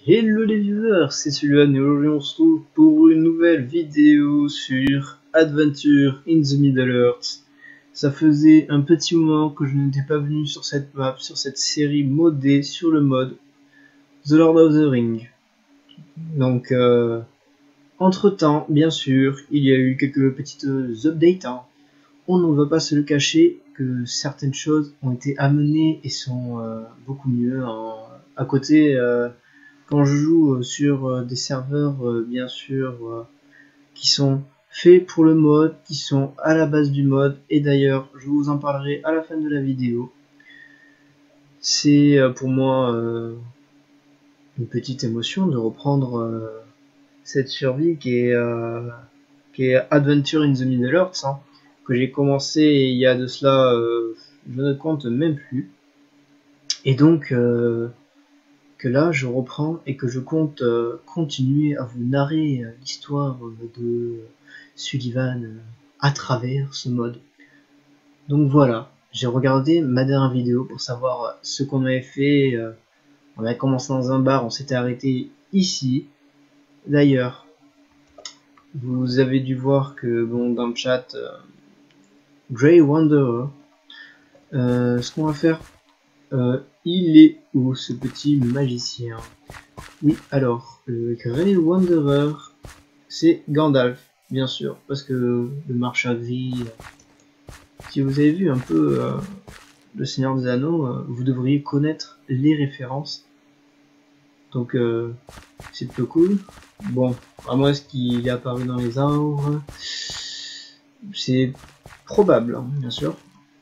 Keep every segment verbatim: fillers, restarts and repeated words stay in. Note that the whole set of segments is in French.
Hello les viewers, c'est Sylvain et aujourd'hui on se retrouve pour une nouvelle vidéo sur Adventure in the Middle Earth. Ça faisait un petit moment que je n'étais pas venu sur cette map, sur cette série modée sur le mode The Lord of the Ring. Donc euh, entre temps, bien sûr, il y a eu quelques petites updates. Hein. On ne va pas se le cacher que certaines choses ont été amenées et sont euh, beaucoup mieux. Hein. À côté... Euh, Quand je joue sur euh, des serveurs, euh, bien sûr, euh, qui sont faits pour le mode, qui sont à la base du mode, et d'ailleurs, je vous en parlerai à la fin de la vidéo. C'est euh, pour moi euh, une petite émotion de reprendre euh, cette survie qui est, euh, qui est Adventure in the Middle Earth, hein, que j'ai commencé il y a de cela, euh, je ne compte même plus. Et donc... Euh, que là je reprends et que je compte euh, continuer à vous narrer euh, l'histoire euh, de Sullivan euh, à travers ce mode. Donc voilà, j'ai regardé ma dernière vidéo pour savoir euh, ce qu'on avait fait. Euh, on avait commencé dans un bar, on s'était arrêté ici. D'ailleurs, vous avez dû voir que bon, dans le chat, euh, Grey Wanderer, euh, ce qu'on va faire, euh, il est où ce petit magicien? Oui, alors, le Grey Wanderer, c'est Gandalf, bien sûr, parce que le marchand gris, si vous avez vu un peu euh, le Seigneur des Anneaux, euh, vous devriez connaître les références. Donc, euh, c'est plutôt cool. Bon, à moins qu'il est apparu dans les arbres, c'est probable, hein, bien sûr.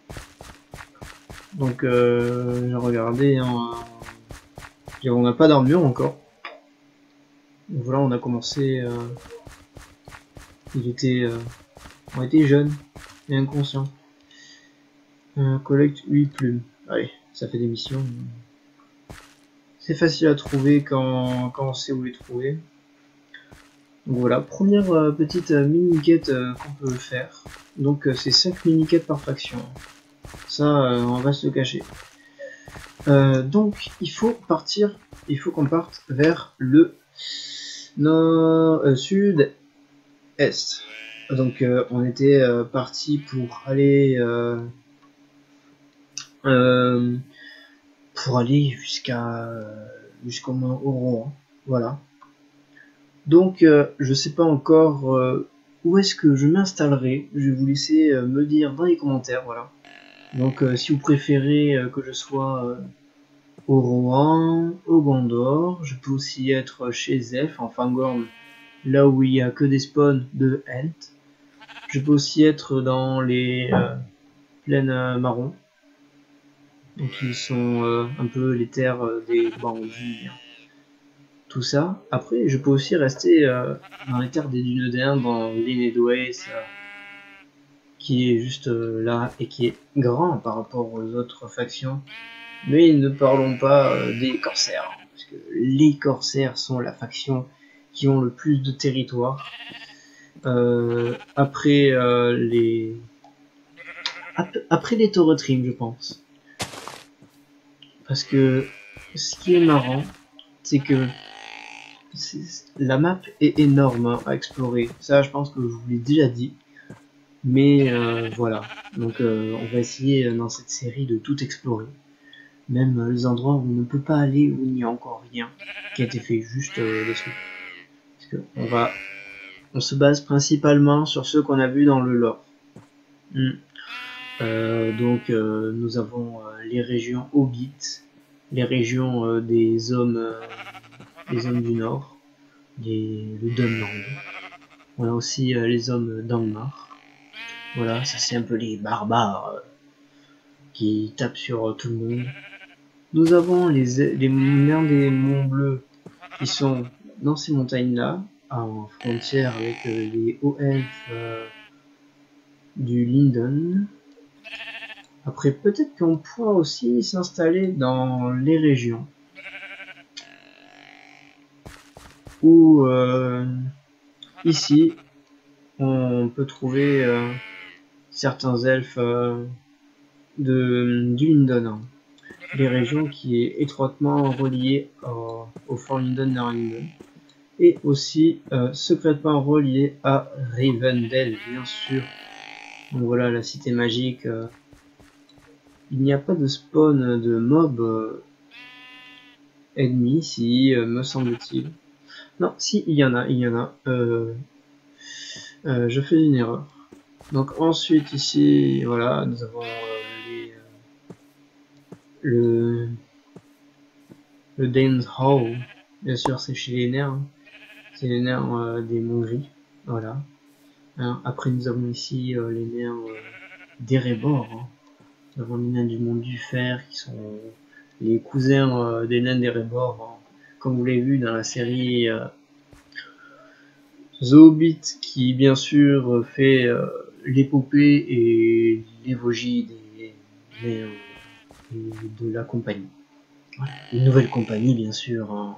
Donc, euh, j'ai regardé, hein, on n'a pas d'armure encore. Donc voilà, on a commencé... Euh, il était... Euh, on était jeune et inconscient. Euh, collecte huit plumes. Allez, ça fait des missions. C'est facile à trouver quand, quand on sait où les trouver. Donc voilà, première euh, petite euh, mini-quête euh, qu'on peut faire. Donc euh, c'est cinq mini-quêtes par faction. Ça, euh, on va se le cacher. Euh, donc il faut partir, il faut qu'on parte vers le nord, euh, sud-est. Donc euh, on était euh, parti pour aller euh, euh, pour aller jusqu'à euh, jusqu'au Mont Oro, hein. Voilà. Donc euh, je sais pas encore euh, où est-ce que je m'installerai. Je vais vous laisser euh, me dire dans les commentaires. Voilà. Donc euh, si vous préférez euh, que je sois euh, au Rohan, au Gondor, je peux aussi être chez Zeph en Fangorn, là où il y a que des spawns de Ent. Je peux aussi être dans les euh, plaines euh, marron, donc ils sont euh, un peu les terres euh, des bandits, tout ça. Après, je peux aussi rester euh, dans les terres des Dunedains, dans l'Enedways, euh, qui est juste euh, là et qui est grand par rapport aux autres factions. Mais ne parlons pas euh, des corsaires, parce que les corsaires sont la faction qui ont le plus de territoire. Euh, après euh, les après les Tauretrim, je pense. Parce que ce qui est marrant, c'est que la map est énorme hein, à explorer. Ça, je pense que je vous l'ai déjà dit. Mais euh, voilà. Donc, euh, on va essayer dans cette série de tout explorer. Même euh, les endroits où on ne peut pas aller, où il n'y a encore rien qui a été fait, juste euh, les trucs. Parce que on va, on se base principalement sur ceux qu'on a vus dans le lore. Hmm. Euh, donc, euh, nous avons euh, les régions Hobbit, les régions euh, des hommes, euh, des hommes du Nord, les, le Dunland. On a aussi euh, les hommes d'Angmar. Voilà, ça c'est un peu les barbares euh, qui tapent sur euh, tout le monde. Nous avons les, les l'un des monts bleus qui sont dans ces montagnes-là, en frontière avec euh, les hauts elfes euh, du Lindon. Après, peut-être qu'on pourra aussi s'installer dans les régions où euh, ici on peut trouver euh, certains elfes euh, de, du Lindon. les régions qui est étroitement reliée au, au Fort Linden Narlington et aussi euh, secrètement relié à Rivendell, bien sûr. Donc voilà, la cité magique. Euh, il n'y a pas de spawn de mobs euh, ennemis, si euh, me semble-t-il. Non, si, il y en a, il y en a. Euh, euh, je fais une erreur. Donc ensuite ici, voilà, nous avons euh, les, euh, le le Dane's Hall. Bien sûr, c'est chez les nerfs. Hein. C'est les nerfs euh, des Mongris. Voilà. Hein, après, nous avons ici euh, les nerfs euh, d'Erebor. Hein. Nous avons les nains du monde du fer qui sont les cousins euh, des nains d'Erebor. Hein. Comme vous l'avez vu dans la série euh, The Hobbit, qui bien sûr fait euh, l'épopée et l'évogie des, des, euh, de la compagnie. Voilà. Une nouvelle compagnie, bien sûr. Hein.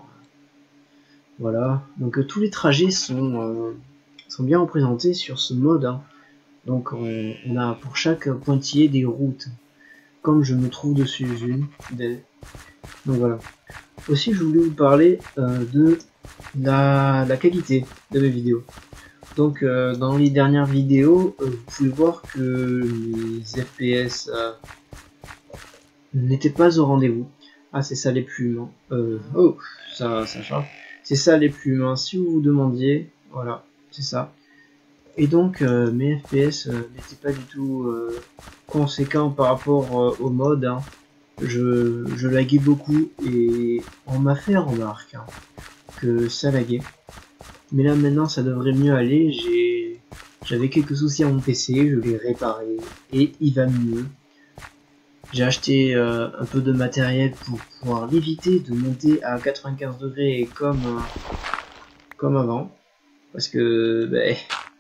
Voilà. Donc euh, tous les trajets sont, euh, sont bien représentés sur ce mode. Hein. Donc on, on a pour chaque pointillé des routes. Comme je me trouve dessus une. Des... Donc voilà. Aussi, je voulais vous parler euh, de la, la qualité de mes vidéos. Donc euh, dans les dernières vidéos, euh, vous pouvez voir que les F P S euh, n'étaient pas au rendez-vous. Ah, c'est ça les plumes. Hein. Euh, oh, ça, ça change. C'est ça les plumes. Hein. Si vous vous demandiez, voilà, c'est ça. Et donc euh, mes F P S euh, n'étaient pas du tout euh, conséquents par rapport euh, au mode. Hein. Je, je laguais beaucoup et on m'a fait remarque hein, que ça laguait. Mais là maintenant ça devrait mieux aller. J'ai J'avais quelques soucis à mon P C, je l'ai réparé et il va mieux. J'ai acheté euh, un peu de matériel pour pouvoir l'éviter de monter à quatre-vingt-quinze degrés comme, euh, comme avant. Parce que ben,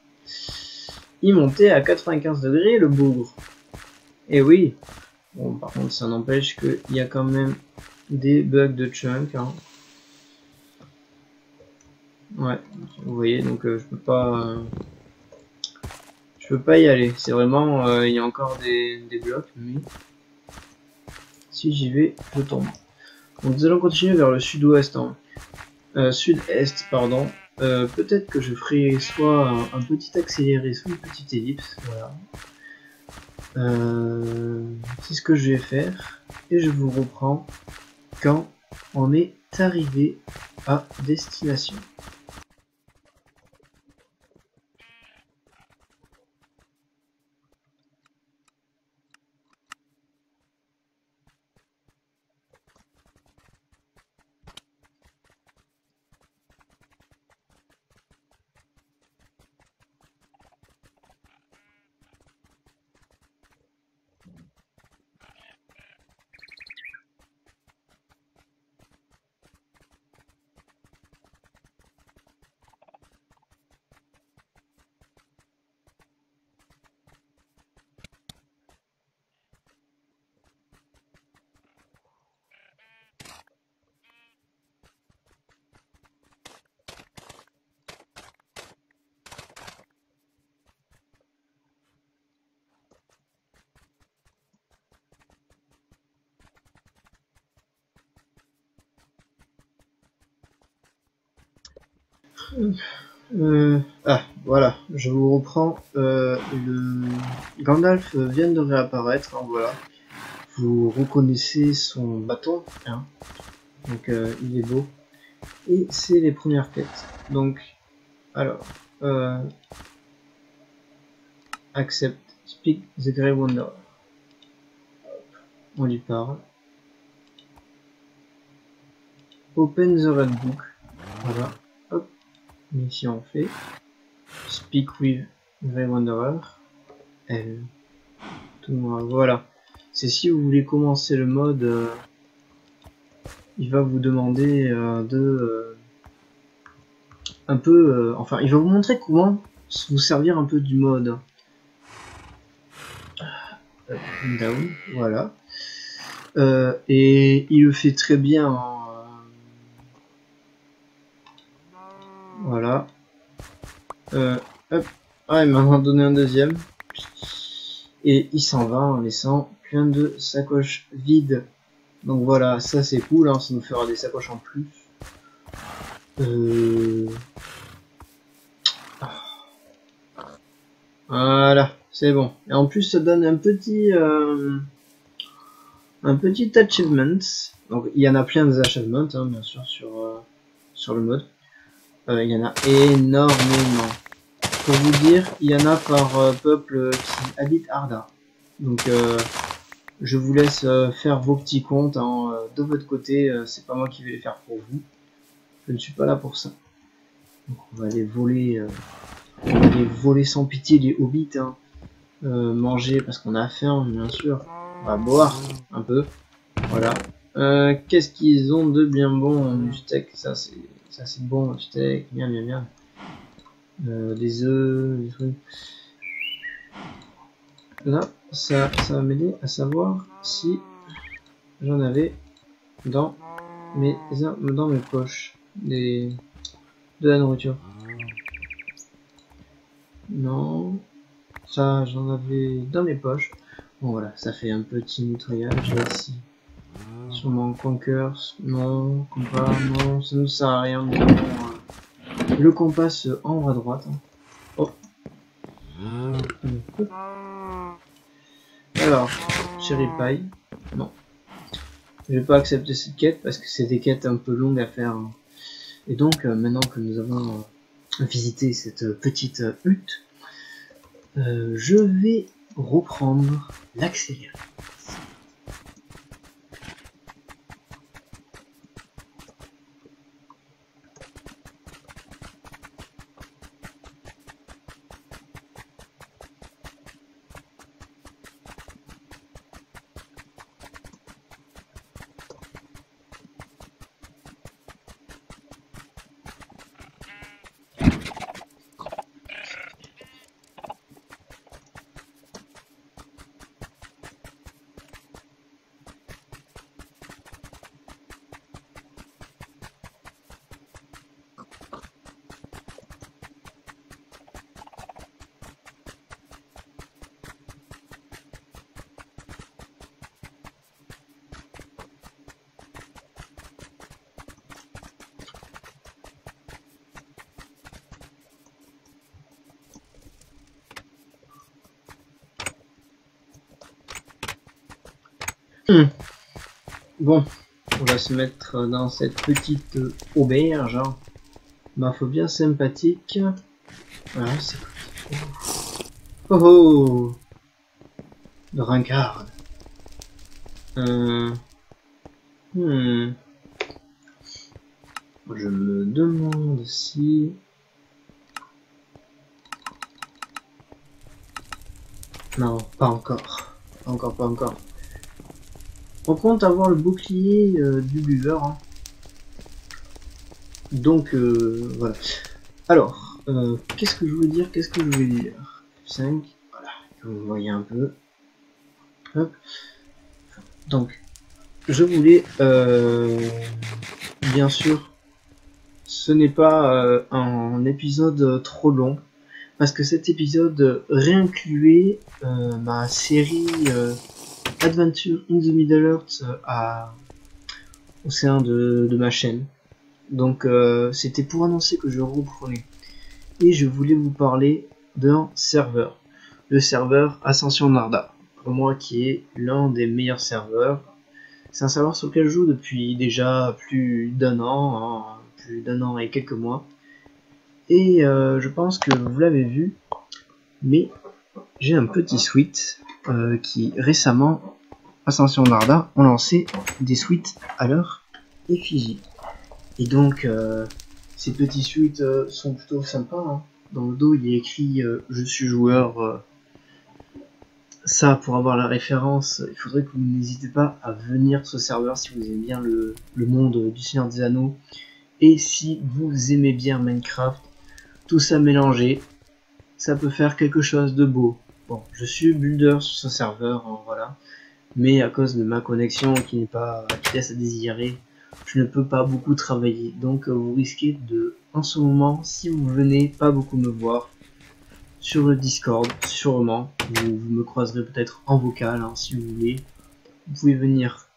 il montait à quatre-vingt-quinze degrés le bougre. Et oui, bon par contre ça n'empêche qu'il y a quand même des bugs de chunk. Hein. Ouais, vous voyez, donc euh, je peux pas... Euh, je peux pas y aller. C'est vraiment... Euh, il y a encore des, des blocs, mais... Si j'y vais, je tombe. Donc nous allons continuer vers le sud-ouest, hein. euh, sud-est, pardon. Euh, Peut-être que je ferai soit un, un petit accéléré, soit une petite ellipse. Voilà. Euh, c'est ce que je vais faire. Et je vous reprends quand on est arrivé à destination. Euh, ah, voilà, je vous reprends. Euh, le Gandalf vient de réapparaître, hein, voilà. Vous reconnaissez son bâton, hein. Donc euh, il est beau. Et c'est les premières quêtes. Donc, alors, euh, accept, speak the Grey Wanderer. On lui parle. Open the Red Book. Voilà. Hop. Mission fait. Speak with Grey Wanderer. Elle. Tout le monde. Voilà. C'est si vous voulez commencer le mode, euh, il va vous demander euh, de euh, un peu, euh, enfin, il va vous montrer comment vous servir un peu du mode. Up and down, voilà. Euh, et il le fait très bien. En, euh, voilà. Euh, hop. Ah, il m'a donné un deuxième. Et il s'en va en laissant plein de sacoches vides Donc voilà, ça c'est cool, hein, ça nous fera des sacoches en plus. Euh... Voilà, c'est bon. Et en plus ça donne un petit euh, un petit achievement. Donc il y en a plein des achievements, hein, bien sûr, sur euh, sur le mode. Euh, il y en a énormément. Pour vous dire, il y en a par euh, peuple qui habite Arda. Donc euh, je vous laisse euh, faire vos petits comptes, hein, euh, de votre côté. Euh, c'est pas moi qui vais les faire pour vous. Je ne suis pas là pour ça. Donc on va aller voler, euh, on va aller voler sans pitié les hobbits. Hein. Euh, manger parce qu'on a faim, bien sûr. On va boire un peu. Voilà. Euh, Qu'est-ce qu'ils ont de bien bon? Du steak, ça c'est ça c'est bon, le steak, bien bien bien. Euh, des œufs, des trucs. Là, ça, ça va m'aider à savoir si j'en avais dans mes dans mes poches des de la nourriture. Non, ça j'en avais dans mes poches. Bon voilà, ça fait un petit nettoyage là ici. Sur mon Conquer, non, compas, non, ça ne sert à rien. Nous avons euh, le compas en haut à droite. Hein. Oh. Alors, Cherry Pie, non. Je vais pas accepter cette quête parce que c'est des quêtes un peu longues à faire. Hein. Et donc, euh, maintenant que nous avons euh, visité cette euh, petite euh, hutte, euh, je vais reprendre l'accéléré. Hmm. Bon, on va se mettre dans cette petite auberge. Hein. Ma foi bien sympathique. Voilà, c'est oh oh, le rincard. Euh... Hmm. Je me demande si... Non, pas encore. Pas encore, pas encore. On compte avoir le bouclier euh, du buveur. Hein. Donc, euh, voilà. Alors, euh, qu'est-ce que je voulais dire Qu'est-ce que je voulais dire cinq, voilà, vous voyez un peu. Hop. Donc, je voulais, euh, bien sûr, ce n'est pas euh, un épisode trop long, parce que cet épisode réincluait euh, ma série euh, Adventure in the Middle-earth à, au sein de, de ma chaîne. Donc euh, c'était pour annoncer que je reprenais. Et je voulais vous parler d'un serveur. Le serveur Ascension Narda. Pour moi qui est l'un des meilleurs serveurs. C'est un serveur sur lequel je joue depuis déjà plus d'un an. Hein, plus d'un an et quelques mois. Et euh, je pense que vous l'avez vu. Mais j'ai un petit suite euh, qui récemment, Ascension Narda, ont lancé des suites à leur effigie. Et donc, euh, ces petits suites euh, sont plutôt sympas. Hein. Dans le dos, il est écrit euh, « Je suis joueur euh, ». Ça, pour avoir la référence, il faudrait que vous n'hésitez pas à venir sur ce serveur si vous aimez bien le, le monde du Seigneur des Anneaux. Et si vous aimez bien Minecraft, tout ça mélangé, ça peut faire quelque chose de beau. Bon, je suis builder sur ce serveur, hein, voilà. Mais à cause de ma connexion qui n'est pas, qui laisse à désirer, je ne peux pas beaucoup travailler. Donc vous risquez de, en ce moment, si vous venez pas beaucoup me voir sur le Discord, sûrement, vous, vous me croiserez peut-être en vocal, hein, si vous voulez. Vous pouvez venir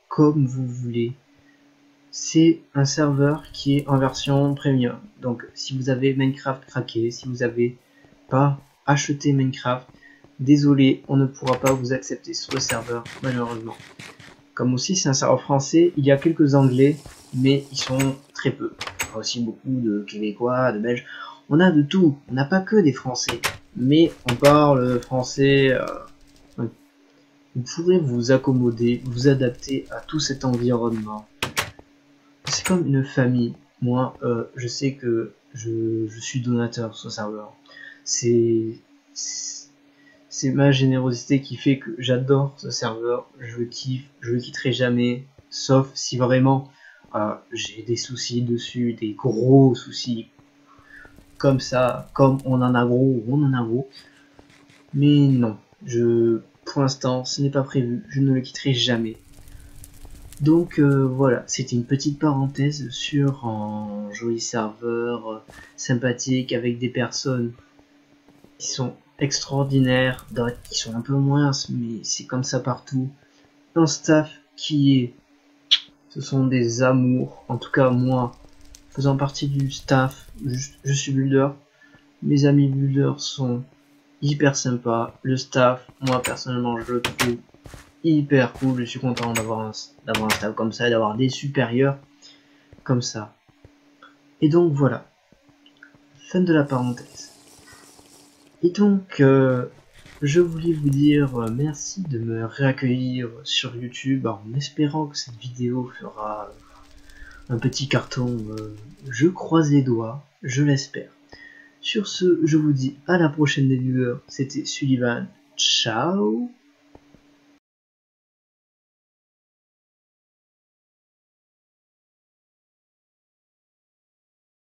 comme vous voulez. C'est un serveur qui est en version premium. Donc si vous avez Minecraft craqué, si vous n'avez pas acheté Minecraft, désolé, on ne pourra pas vous accepter sur le serveur malheureusement. Comme aussi c'est un serveur français, il y a quelques anglais, mais ils sont très peu. Il y a aussi beaucoup de québécois, de belges. On a de tout, on n'a pas que des français, mais on parle français. Euh, vous pourrez vous accommoder, vous adapter à tout cet environnement. C'est comme une famille. Moi, euh, je sais que je, je suis donateur sur ce serveur. C'est c'est ma générosité qui fait que j'adore ce serveur. Je le kiffe, je le quitterai jamais, sauf si vraiment euh, j'ai des soucis dessus, des gros soucis. Comme ça, comme on en a gros, on en a gros. Mais non, je, pour l'instant, ce n'est pas prévu. Je ne le quitterai jamais. Donc euh, voilà, c'était une petite parenthèse sur un joli serveur euh, sympathique avec des personnes qui sont extraordinaires, d'autres qui sont un peu moins, mais c'est comme ça partout. Un staff qui est, ce sont des amours. En tout cas moi, faisant partie du staff, je, je suis builder. Mes amis builders sont hyper sympas. Le staff, moi personnellement, je le trouve hyper cool. Je suis content d'avoir un, d'avoir un staff comme ça et d'avoir des supérieurs comme ça. Et donc voilà, fin de la parenthèse. Et donc euh, je voulais vous dire euh, merci de me réaccueillir sur YouTube en espérant que cette vidéo fera un petit carton. Euh, je croise les doigts, je l'espère. Sur ce, je vous dis à la prochaine des viewers. C'était Sullivan. Ciao.